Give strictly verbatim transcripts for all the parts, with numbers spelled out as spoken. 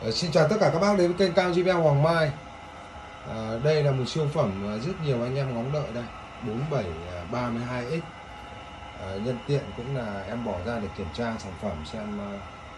Uh, xin chào tất cả các bác đến với kênh Cao gi bê Hoàng Mai. uh, Đây là một siêu phẩm uh, rất nhiều anh em ngóng đợi đây, bốn bảy ba hai x. uh, Nhân tiện cũng là em bỏ ra để kiểm tra sản phẩm xem uh,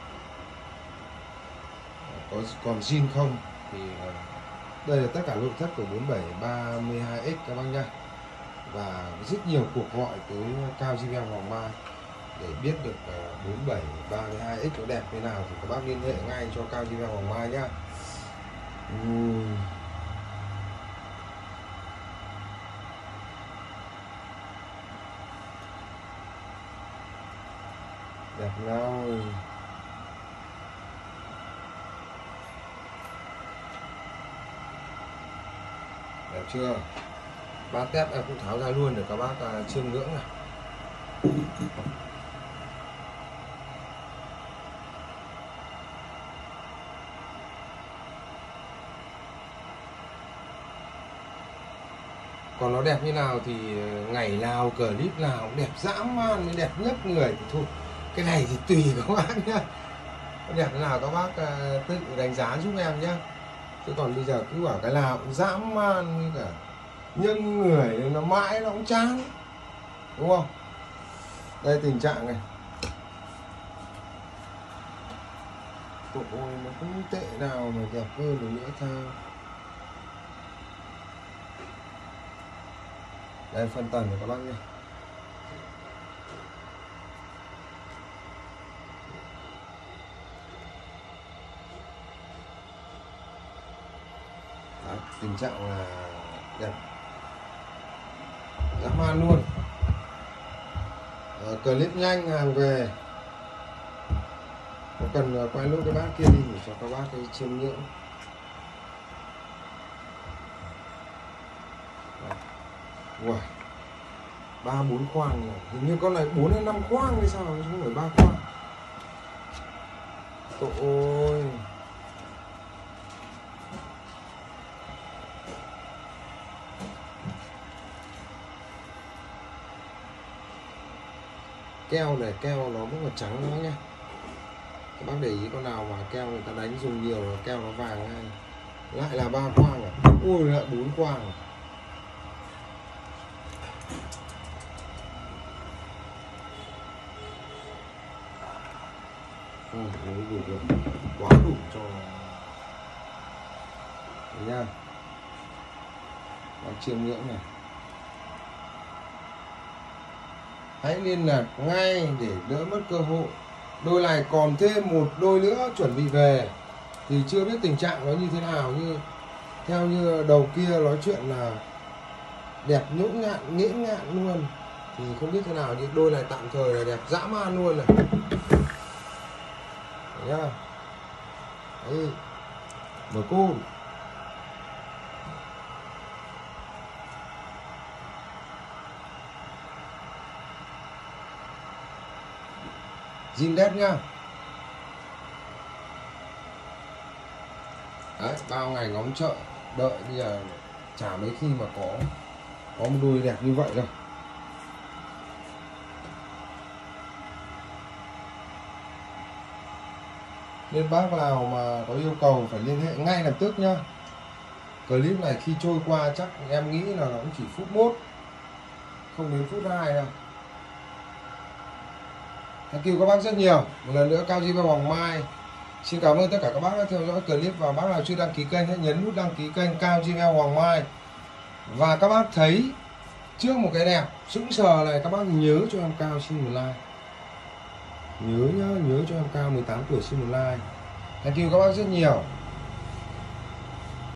có còn zin không. Thì uh, đây là tất cả nội thất của bốn bảy ba hai x các bác nha. Và rất nhiều cuộc gọi tới Cao gi bê Hoàng Mai để biết được bốn bảy ba hai x nó đẹp thế nào thì các bác liên hệ ngay cho Cao gi bê Hoàng Mai nhá. uhm. Đẹp nào, đẹp chưa? Ba tép em cũng tháo ra luôn để các bác uh, chiêm ngưỡng này. Còn nó đẹp như nào thì ngày nào clip nào cũng đẹp dã man, mới đẹp nhất người thì thôi. Cái này thì tùy các bác nhá. Đẹp thế nào các bác uh, tự đánh giá giúp em nhá. Chứ còn bây giờ cứ bảo cái nào cũng dã man như cả nhân người nó mãi nó cũng chán, đúng không? Đây tình trạng này. Ôi nó cũng tệ nào mà đẹp hơn được nữa sao? Đây phân tần của các bác nhé. Đấy, tình trạng là đẹp dã man luôn. À, clip nhanh hàng về. Có cần quay lúc cái bát kia đi để cho các bác cái chiêm ngưỡng. Wow, ba bốn khoang này. Hình như con này bốn hay năm khoang hay sao không phải ba khoang. Tội ơi. Keo này, keo nó rất là trắng đó nhá. Các bác để ý con nào mà keo người ta đánh dùng nhiều là keo nó vàng ngay. Lại là ba khoang à? Ui lại bốn khoang à? Ừ, đủ được, quá đủ cho đấy nha. Bác chiêm ngưỡng này. Hãy liên lạc ngay để đỡ mất cơ hội. Đôi này còn thêm một đôi nữa chuẩn bị về thì chưa biết tình trạng nó như thế nào, như theo như đầu kia nói chuyện là đẹp nhũn nhạn nghiễm ngạn luôn thì không biết thế nào, nhưng đôi này tạm thời là đẹp dã man luôn này. Đấy nhá. Đấy. Mở côn. Zin đẹp nhá. Đấy, bao ngày ngóng chợ đợi bây giờ chả mấy khi mà có có một đôi đẹp như vậy đâu. Nên bác nào mà có yêu cầu phải liên hệ ngay lập tức nhá. Clip này khi trôi qua chắc em nghĩ là nó cũng chỉ phút mốt, không đến phút hai đâu. Thank you các bác rất nhiều. Một lần nữa Cao gi bê Hoàng Mai xin cảm ơn tất cả các bác đã theo dõi clip, và bác nào chưa đăng ký kênh hãy nhấn nút đăng ký kênh Cao gi bê Hoàng Mai. Và các bác thấy trước một cái đẹp sững sờ này, các bác nhớ cho em Cao xin một like. Nhớ nhá, nhớ cho em Cao mười tám tuổi xin một like. Thank you các bác rất nhiều.